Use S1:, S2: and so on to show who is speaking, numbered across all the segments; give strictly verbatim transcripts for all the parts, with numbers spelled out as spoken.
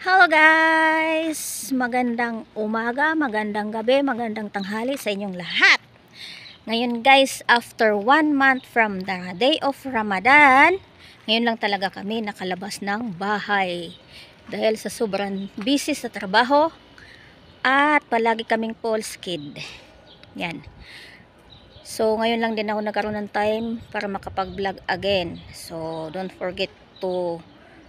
S1: Hello guys! Magandang umaga, magandang gabi, magandang tanghali sa inyong lahat. Ngayon guys, after one month from the day of Ramadan, ngayon lang talaga kami nakalabas ng bahay. Dahil sa sobrang busy sa trabaho at palagi kaming pulse kid. Yan. So ngayon lang din ako nagkaroon ng time para makapag-vlog again. So don't forget to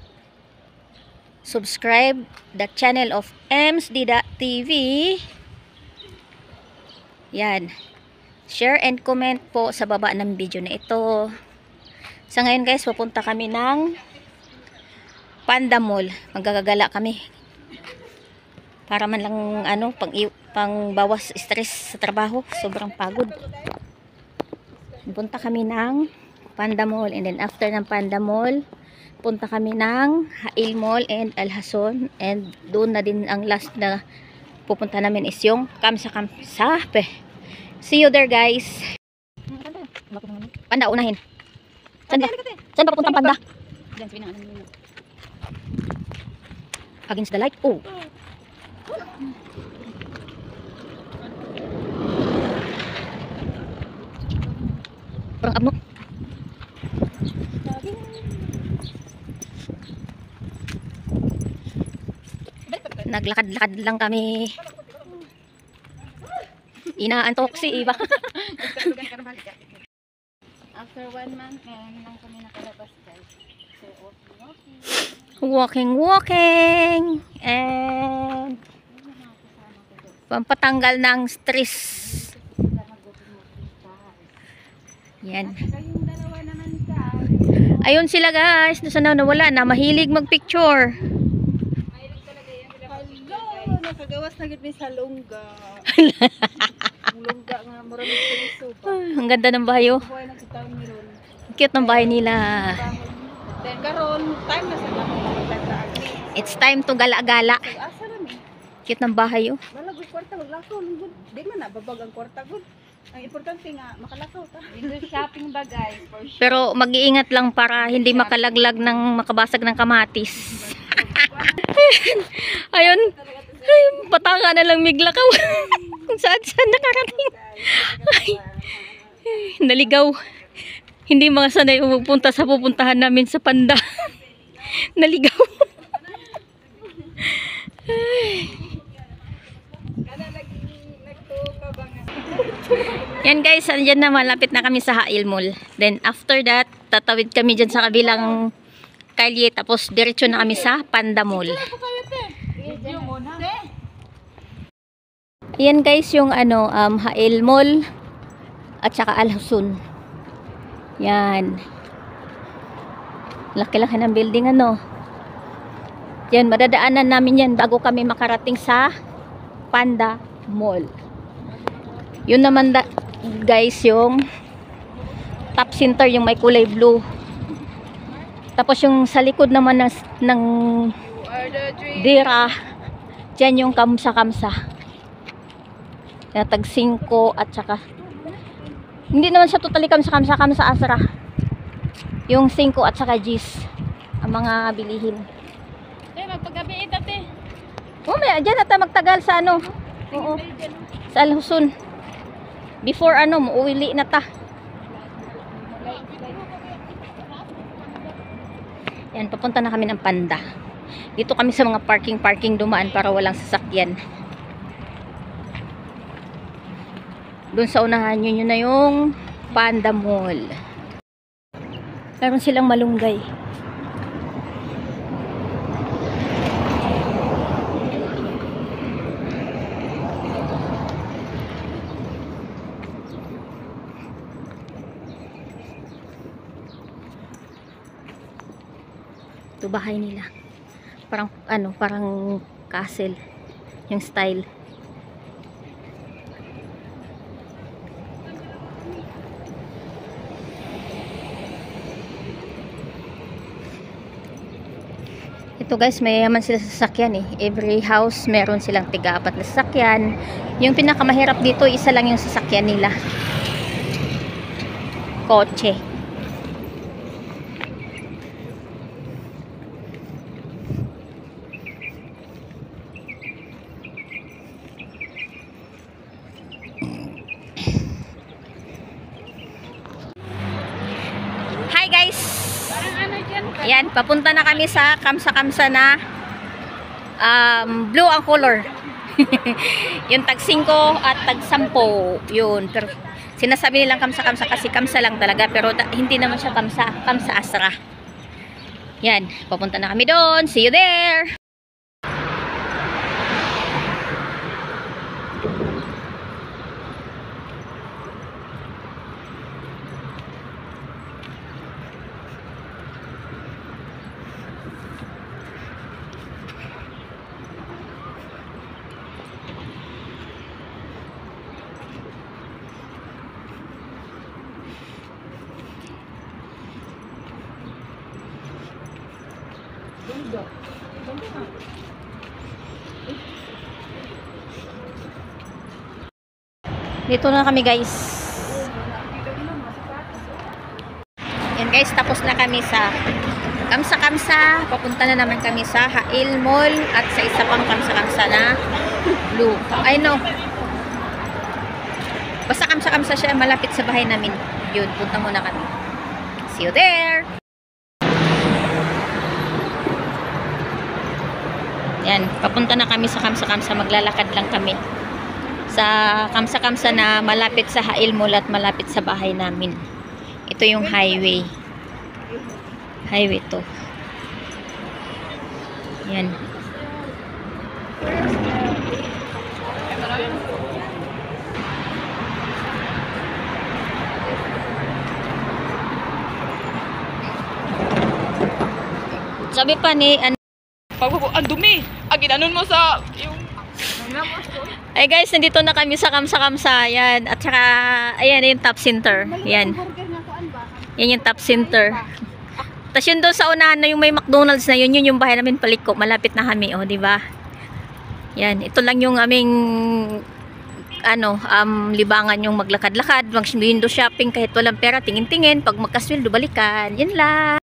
S1: subscribe the channel of Ems Dida T V. Yan. Share and comment po sa baba ng video na ito. Sa ngayon guys, pupunta kami ng Panda Mall. Magagagala kami. Para man lang ano, pang, pang bawas stress sa trabaho. Sobrang pagod. Pupunta kami ng Panda Mall. And then after ng Panda Mall, punta kami ng Hail Mall and Alhason, and doon na din ang last na pupunta namin is yung Kamsa Kamsa. See you there guys. Panda, unahin. Saan ba? Saan ba papuntang Panda? Against the light. Oh. Parang abno. Naglakad-lakad lang kami. Inaantok si Iba.
S2: After one month, ngayon lang kami nakalabas guys. So,
S1: Walking, walking. And pampatanggal ng stress. Yan.
S2: kayong dalawa naman guys.
S1: Ayun sila guys. Doon na nawala na. Mahilig magpicture.
S2: Nakagawas na gid mi sa lungga. Lungga nga marami piso ba.
S1: Ang ganda ng bahay oh.
S2: Buhay na kita mi ron.
S1: Cute ng bahay nila.
S2: Then karon time na sa namin magtanda.
S1: It's time to gala-gala.
S2: Asa na mi?
S1: Cute ng bahay oh.
S2: Wala gud kwarta maglakaw lungod. Di man na babag ang kwarta gud. Ang importante nga makalakaw ta. Window shopping ba guys? For sure.
S1: Pero mag-iingat lang para hindi makalaglag ng makabasag ng kamatis. Ayun. Ayun, patanga na lang miglakaw. Kung saan saan nakarating. Ay, naligaw. Hindi mga sanay pupunta sa pupuntahan namin sa Panda. Naligaw. Ay. Yan guys, andyan na, malapit na kami sa Hail Mall. Then after that, tatawid kami dyan sa kabilang kalye. Tapos diretso na kami sa Panda Mall. Ayan guys, yung ano, um, Hail Mall at saka Alhason. Yan. Laki-laki ng building ano. Yan, madadaanan namin yan bago kami makarating sa Panda Mall. Yun naman da, guys, yung top center, yung may kulay blue. Tapos yung sa likod naman ng, ng Dira, dyan yung Kamsa-Kamsa. Tag singko at saka hindi naman siya totally Kamsa-Kamsa, Kamsa Asra. Yung singko at saka G's ang mga bilihin.
S2: Eh, magpagabi ito te.
S1: Oh, may dyan na tayo magtagal sa ano. Oo. Sa Alhason. Before ano, muuwi na ta. Yan, papunta na kami ng Panda. Dito kami sa mga parking-parking dumaan para walang sasakyan. Doon sa unahan yun, yun na yung Panda Mall. Meron silang malunggay. Ito bahay nila. Parang ano, parang castle yung style. Ito guys, may yaman sila sa sasakyan eh. Every house meron silang tiga-apat na sasakyan. Yung pinakamahirap dito, isa lang yung sasakyan nila. Kotse. Yan, papunta na kami sa kamsa-kamsa na um, blue ang color. Yung tag singko at tag sampo. Yun. Pero sinasabi nilang kamsa-kamsa kasi kamsa lang talaga. Pero hindi naman siya kamsa. Kamsa asra. Yan, papunta na kami doon. See you there! Dito na kami guys. Yan guys, tapos na kami sa kamsa-kamsa. Papunta na naman kami sa Hail Mall at sa isa pang kamsa-kamsa na blue. I know. Basta kamsa-kamsa siya, malapit sa bahay namin. Yun, punta muna kami. See you there! Yan, papunta na kami sa kamsa-kamsa. Maglalakad lang kami sa kamsa-kamsa na malapit sa Hail Mall at malapit sa bahay namin. Ito yung highway. Highway to. Yan. Sabi pa ni an
S2: Pagbubo, ang dumi. Ang ginanon mo sa yung
S1: ay guys, nandito na kami sa kamsa-kamsa. Yan. At saka, ayan yung top center. Yan. Yan yung top center. Tapos yun doon sa unahan na yung may McDonald's na yun, yun yung bahay namin paliko. Malapit na kami, oh, di ba? Yan. Ito lang yung aming ano, um, libangan yung maglakad-lakad, mag-window shopping kahit walang pera, tingin-tingin. Pag magkasweldo, balikan. Yan lang.